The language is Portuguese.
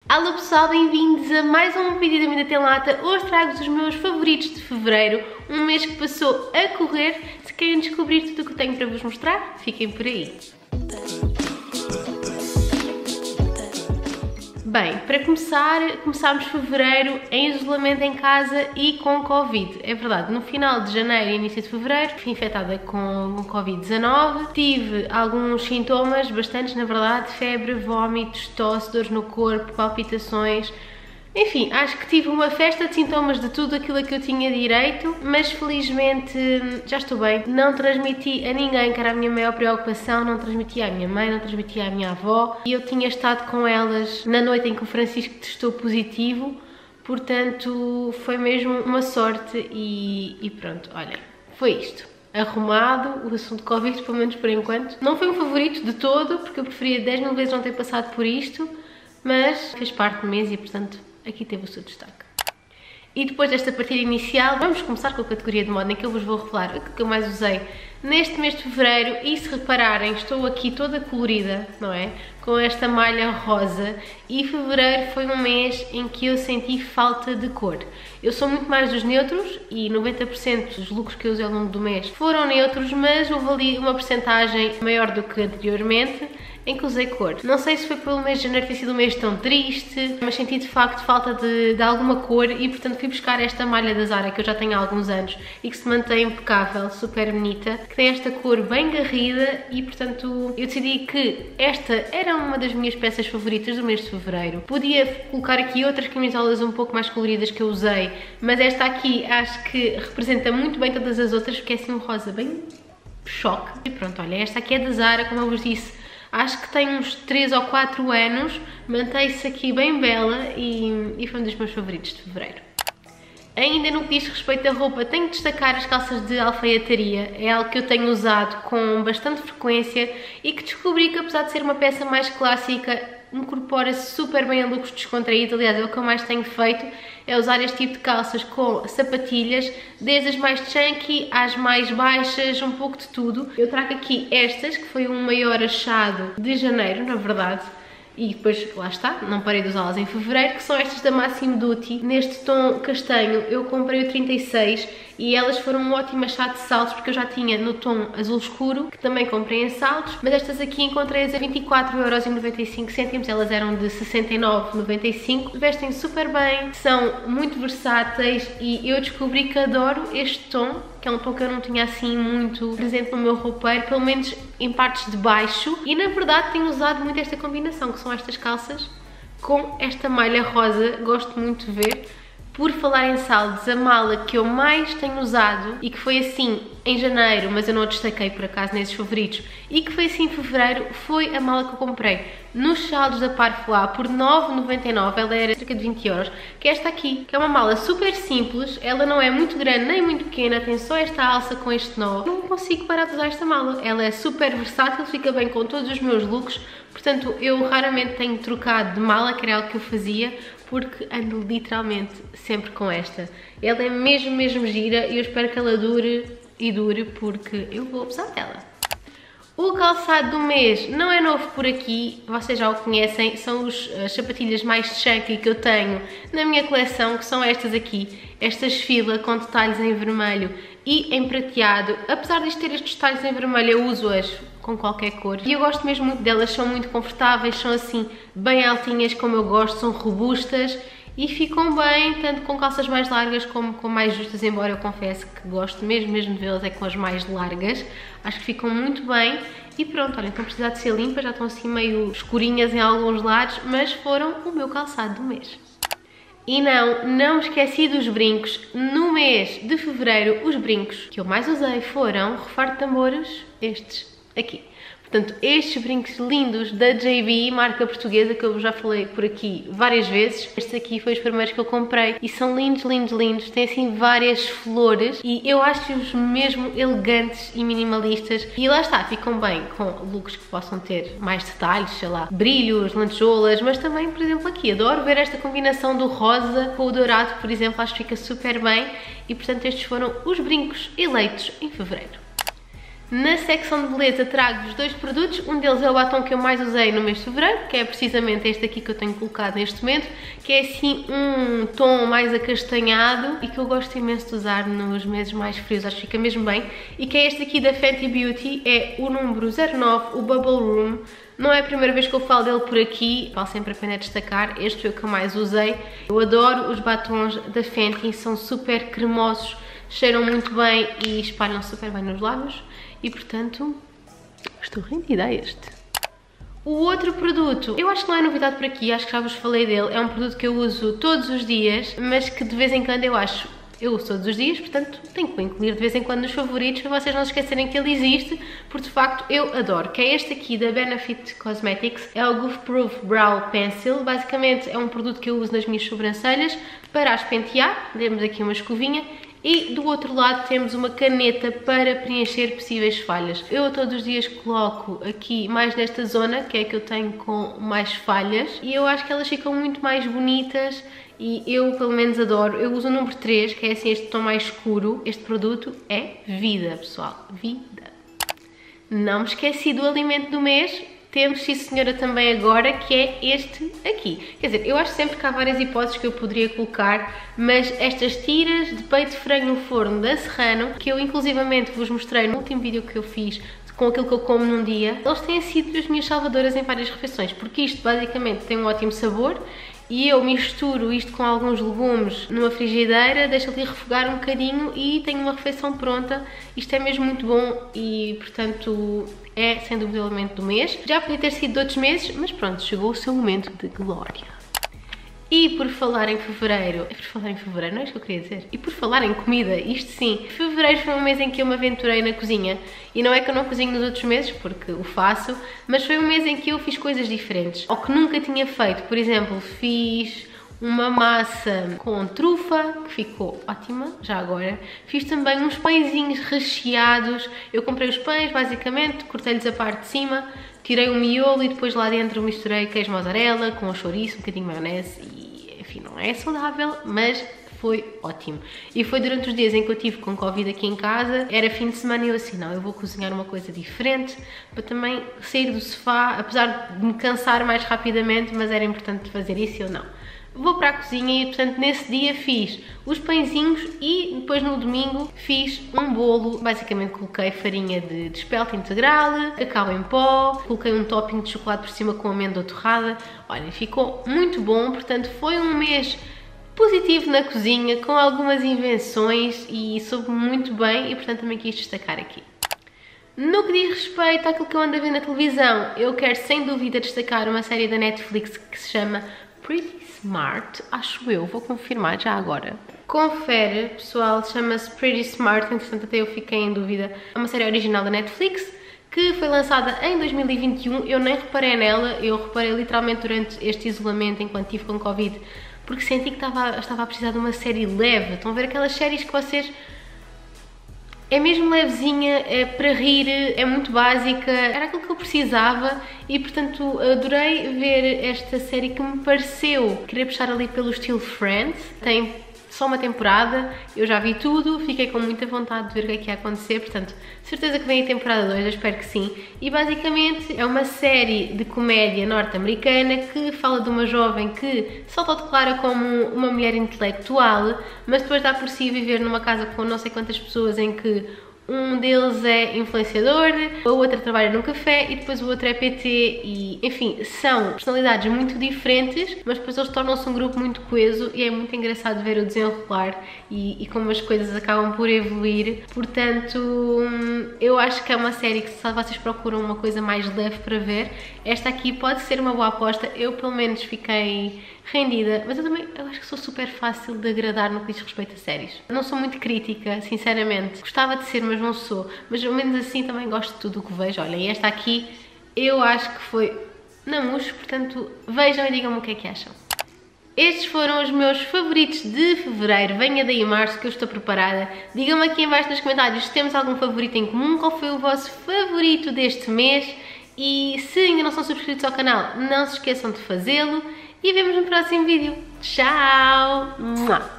Alô pessoal, bem-vindos a mais um vídeo da Vida Tem Lata. Hoje trago-vos os meus favoritos de fevereiro, um mês que passou a correr. Se querem descobrir tudo o que tenho para vos mostrar, fiquem por aí. Bem, para começámos fevereiro em isolamento em casa e com Covid. É verdade, no final de janeiro e início de fevereiro fui infectada com Covid-19. Tive alguns sintomas, bastantes na verdade, febre, vômitos, tosse, dores no corpo, palpitações. Enfim, acho que tive uma festa de sintomas de tudo aquilo a que eu tinha direito, mas felizmente já estou bem. Não transmiti a ninguém, que era a minha maior preocupação, não transmiti à minha mãe, não transmiti à minha avó. E eu tinha estado com elas na noite em que o Francisco testou positivo, portanto foi mesmo uma sorte e pronto, olha, foi isto. Arrumado o assunto Covid, pelo menos por enquanto. Não foi um favorito de todo, porque eu preferia 10 mil vezes não ter passado por isto, mas fez parte do mês e portanto aqui teve o seu destaque. E depois desta partida inicial, vamos começar com a categoria de moda em que eu vos vou revelar o que eu mais usei neste mês de fevereiro. E se repararem, estou aqui toda colorida, não é? Com esta malha rosa, e fevereiro foi um mês em que eu senti falta de cor. Eu sou muito mais dos neutros e 90% dos looks que eu usei ao longo do mês foram neutros, mas houve ali uma porcentagem maior do que anteriormente em que usei cor. Não sei se foi pelo mês de janeiro ter sido um mês tão triste, mas senti de facto falta de alguma cor e portanto fui buscar esta malha da Zara que eu já tenho há alguns anos e que se mantém impecável, super bonita, que tem esta cor bem garrida e portanto eu decidi que esta era uma das minhas peças favoritas do mês de fevereiro. Podia colocar aqui outras camisolas um pouco mais coloridas que eu usei, mas esta aqui acho que representa muito bem todas as outras porque é assim um rosa bem choque. E pronto, olha, esta aqui é da Zara, como eu vos disse. Acho que tem uns 3 ou 4 anos, mantém-se aqui bem bela e foi um dos meus favoritos de fevereiro. Ainda no que diz respeito à roupa, tenho de destacar as calças de alfaiataria. É algo que eu tenho usado com bastante frequência e que descobri que, apesar de ser uma peça mais clássica, incorpora-se super bem a looks descontraídos. Aliás, é o que eu mais tenho feito, é usar este tipo de calças com sapatilhas, desde as mais chunky às mais baixas, um pouco de tudo. Eu trago aqui estas, que foi um maior achado de janeiro, na verdade, e depois, lá está, não parei de usá-las em fevereiro, que são estas da Massimo Dutti, neste tom castanho. Eu comprei o 36 e elas foram um ótimo achado de saltos, porque eu já tinha no tom azul escuro, que também comprei em saltos, mas estas aqui encontrei-as a 24,95€, elas eram de 69,95€, vestem super bem, são muito versáteis e eu descobri que adoro este tom, que é um tom que eu não tinha assim muito presente no meu roupeiro, pelo menos em partes de baixo, e na verdade tenho usado muito esta combinação, que são estas calças com esta malha rosa, gosto muito de ver. Por falar em saldos, a mala que eu mais tenho usado e que foi assim em janeiro, mas eu não a destaquei por acaso nesses favoritos, e que foi assim em fevereiro, foi a mala que eu comprei nos saldos da Parfois por 9,99€, ela era cerca de 20€, que é esta aqui, que é uma mala super simples, ela não é muito grande nem muito pequena, tem só esta alça com este nó. Não consigo parar de usar esta mala, ela é super versátil, fica bem com todos os meus looks, portanto eu raramente tenho trocado de mala, que era algo que eu fazia, porque ando literalmente sempre com esta. Ela é mesmo gira e eu espero que ela dure e dure, porque eu vou abusar dela. O calçado do mês não é novo por aqui, vocês já o conhecem, são as sapatilhas mais chunky que eu tenho na minha coleção, que são estas aqui, estas fila com detalhes em vermelho e em prateado. Apesar de ter estes detalhes em vermelho, eu uso-as com qualquer cor e eu gosto mesmo muito delas, são muito confortáveis, são assim bem altinhas como eu gosto, são robustas e ficam bem tanto com calças mais largas como com mais justas, embora eu confesso que gosto mesmo de vê-las é com as mais largas, acho que ficam muito bem. E pronto, olha, estão a precisar de ser limpas, já estão assim meio escurinhas em alguns lados, mas foram o meu calçado do mês. E não me esqueci dos brincos. No mês de fevereiro, os brincos que eu mais usei foram, refar de tambores, estes aqui. Portanto, estes brincos lindos da JB, marca portuguesa, que eu já falei por aqui várias vezes. Estes aqui foi os primeiros que eu comprei e são lindos, tem assim várias flores e eu acho-os mesmo elegantes e minimalistas. E lá está, ficam bem com looks que possam ter mais detalhes, sei lá, brilhos, lantejoulas, mas também, por exemplo, aqui, adoro ver esta combinação do rosa com o dourado, por exemplo, acho que fica super bem e, portanto, estes foram os brincos eleitos em fevereiro. Na secção de beleza trago-vos 2 produtos, um deles é o batom que eu mais usei no mês de fevereiro, que é precisamente este aqui que eu tenho colocado neste momento, que é assim um tom mais acastanhado e que eu gosto imenso de usar nos meses mais frios, acho que fica mesmo bem, e que é este aqui da Fenty Beauty, é o número 09, o Bubble Room. Não é a primeira vez que eu falo dele por aqui, vale sempre a pena destacar, este foi o que eu mais usei. Eu adoro os batons da Fenty, são super cremosos, cheiram muito bem e espalham super bem nos lábios e, portanto, estou rendida a este. O outro produto, eu acho que não é novidade por aqui, acho que já vos falei dele, é um produto que eu uso todos os dias, mas que de vez em quando eu uso todos os dias, portanto tenho que incluir de vez em quando nos favoritos para vocês não se esquecerem que ele existe, porque de facto eu adoro, que é este aqui da Benefit Cosmetics, é o Goof Proof Brow Pencil, basicamente é um produto que eu uso nas minhas sobrancelhas para as pentear, temos aqui uma escovinha, e do outro lado temos uma caneta para preencher possíveis falhas. Eu todos os dias coloco aqui mais nesta zona, que é a que eu tenho com mais falhas, e eu acho que elas ficam muito mais bonitas e eu pelo menos adoro. Eu uso o número 3, que é assim este tom mais escuro. Este produto é vida, pessoal, vida. Não me esqueci do alimento do mês. Temos, sim senhora, também agora, que é este aqui. Quer dizer, eu acho sempre que há várias hipóteses que eu poderia colocar, mas estas tiras de peito de frango no forno da Serrano, que eu inclusivamente vos mostrei no último vídeo que eu fiz, com aquilo que eu como num dia, eles têm sido as minhas salvadoras em várias refeições, porque isto basicamente tem um ótimo sabor, e eu misturo isto com alguns legumes numa frigideira, deixo ali refogar um bocadinho e tenho uma refeição pronta. Isto é mesmo muito bom e, portanto, é sem dúvida o alimento do mês. Já podia ter sido de outros meses, mas pronto, chegou o seu momento de glória. E por falar em fevereiro, não é isto que eu queria dizer? E por falar em comida, isto sim, fevereiro foi um mês em que eu me aventurei na cozinha. E não é que eu não cozinho nos outros meses, porque o faço, mas foi um mês em que eu fiz coisas diferentes, ou que nunca tinha feito. Por exemplo, fiz uma massa com trufa, que ficou ótima, já agora. Fiz também uns pãezinhos recheados. Eu comprei os pães, basicamente, cortei-lhes a parte de cima, tirei o miolo e depois lá dentro misturei queijo mozzarella com chouriço, um bocadinho de maionese e, enfim, não é saudável, mas foi ótimo. E foi durante os dias em que eu tive com Covid aqui em casa, era fim de semana e eu assim, não, eu vou cozinhar uma coisa diferente para também sair do sofá, apesar de me cansar mais rapidamente, mas era importante fazer isso e eu não. Vou para a cozinha e, portanto, nesse dia fiz os pãezinhos e depois no domingo fiz um bolo. Basicamente coloquei farinha de espelta integral, cacau em pó, coloquei um topping de chocolate por cima com amêndoa torrada. Olha, ficou muito bom, portanto foi um mês positivo na cozinha, com algumas invenções e soube muito bem e, portanto, também quis destacar aqui. No que diz respeito àquilo que eu ando a ver na televisão, eu quero sem dúvida destacar uma série da Netflix que se chama Pretty Smart, acho eu, vou confirmar já agora. Confere, pessoal, chama-se Pretty Smart, entretanto até eu fiquei em dúvida. É uma série original da Netflix que foi lançada em 2021, eu nem reparei nela, eu reparei literalmente durante este isolamento enquanto estive com Covid, porque senti que estava a precisar de uma série leve. Estão a ver aquelas séries que vocês... É mesmo levezinha, é para rir, é muito básica, era aquilo que eu precisava e, portanto, adorei ver esta série que me pareceu querer puxar ali pelo estilo Friends. Tem só uma temporada, eu já vi tudo, fiquei com muita vontade de ver o que é que ia acontecer, portanto, certeza que vem a temporada 2, eu espero que sim. E basicamente é uma série de comédia norte-americana que fala de uma jovem que se autodeclara como uma mulher intelectual, mas depois dá por si viver numa casa com não sei quantas pessoas em que um deles é influenciador, a outra trabalha num café e depois o outro é PT e, enfim, são personalidades muito diferentes, mas depois eles tornam-se um grupo muito coeso e é muito engraçado ver o desenrolar e como as coisas acabam por evoluir. Portanto, eu acho que é uma série que, se vocês procuram uma coisa mais leve para ver, esta aqui pode ser uma boa aposta. Eu pelo menos fiquei rendida, mas eu acho que sou super fácil de agradar no que diz respeito a séries. Não sou muito crítica, sinceramente. Gostava de ser, mas não sou. Mas ao menos assim também gosto de tudo o que vejo. Olha, e esta aqui eu acho que foi na mousse, portanto vejam e digam-me o que é que acham. Estes foram os meus favoritos de fevereiro. Venha daí março que eu estou preparada. Digam-me aqui em baixo nos comentários se temos algum favorito em comum, qual foi o vosso favorito deste mês e se ainda não são subscritos ao canal, não se esqueçam de fazê-lo. E vemos no próximo vídeo. Tchau!